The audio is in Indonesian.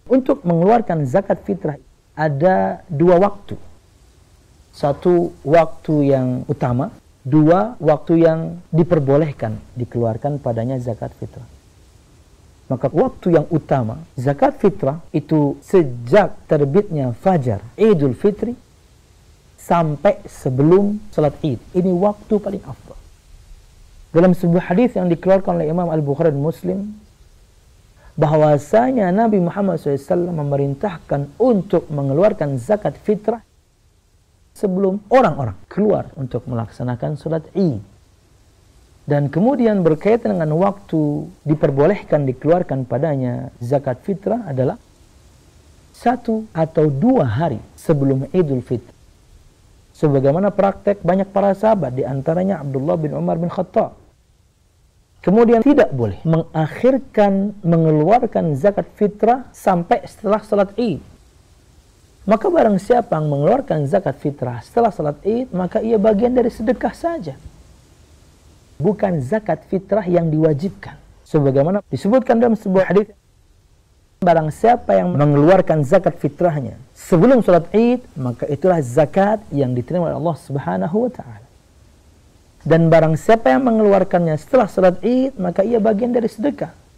Untuk mengeluarkan zakat fitrah ada dua waktu. Satu waktu yang utama, dua waktu yang diperbolehkan dikeluarkan padanya zakat fitrah. Maka waktu yang utama, zakat fitrah itu sejak terbitnya fajar Idul Fitri sampai sebelum salat Id. Ini waktu paling afdal. Dalam sebuah hadis yang dikeluarkan oleh Imam Al-Bukhari dan Muslim, bahwasanya Nabi Muhammad SAW memerintahkan untuk mengeluarkan zakat fitrah sebelum orang-orang keluar untuk melaksanakan salat Id. Dan kemudian berkaitan dengan waktu diperbolehkan dikeluarkan padanya zakat fitrah adalah 1 atau 2 hari sebelum Idul Fitri. Sebagaimana praktek banyak para sahabat, di antaranya Abdullah bin Umar bin Khattab. Kemudian tidak boleh mengakhirkan mengeluarkan zakat fitrah sampai setelah salat Id. Maka barang siapa yang mengeluarkan zakat fitrah setelah salat Id, maka ia bagian dari sedekah saja, bukan zakat fitrah yang diwajibkan. Sebagaimana disebutkan dalam sebuah hadis, barang siapa yang mengeluarkan zakat fitrahnya sebelum salat Id, maka itulah zakat yang diterima oleh Allah Subhanahu wa taala. Dan barang siapa yang mengeluarkannya setelah salat Id, maka ia bagian dari sedekah.